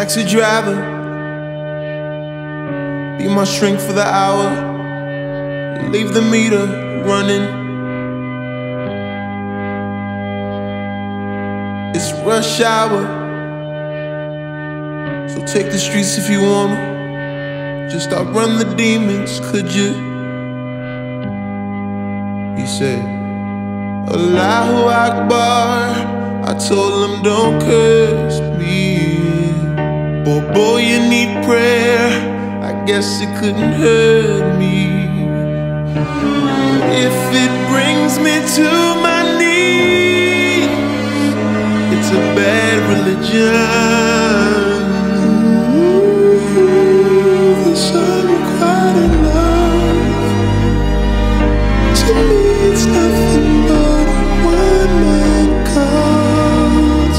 Taxi driver, be my shrink for the hour. Leave the meter running. It's rush hour, so take the streets if you wanna. Just outrun the demons, could you? He said, Allahu Akbar. I told him, don't curse me. Boy, you need prayer. I guess it couldn't hurt me. If it brings me to my knees, it's a bad religion. This unrequited love, to me it's nothing but a one-man cult.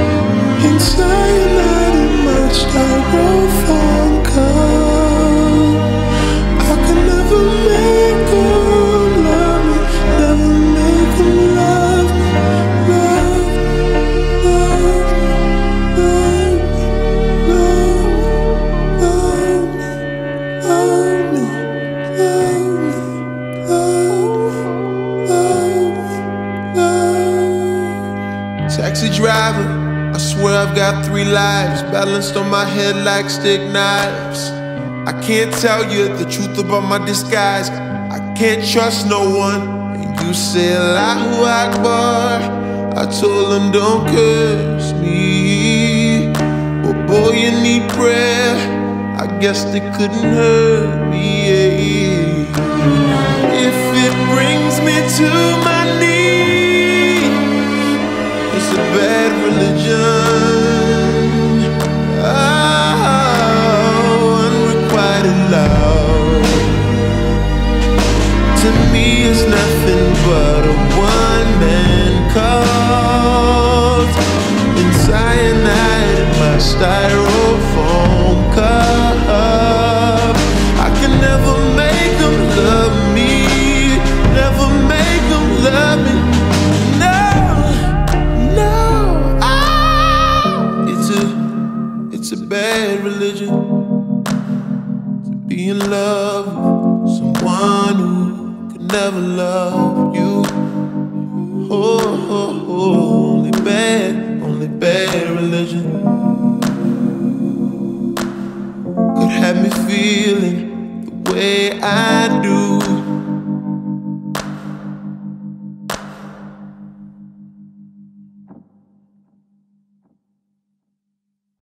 Inside in my styrofoam cup, I can never make them love me, never make them love me, love me. Taxi driver, I swear I've got 3 lives balanced on my head like stick knives. I can't tell you the truth about my disguise. I can't trust no one. And you say Allahu Akbar. I told them, don't curse me. But boy, you need prayer. I guess they couldn't hurt me. If it brings me to my knees, it's a bad religion. Oh, unrequited love, to me is nothing but a one-man cult. And cyanide in my styrofoam cup. I can never make them love me, never make them love me. It's a bad religion to be in love with someone who could never love you. Only bad religion could have me feeling the way I do.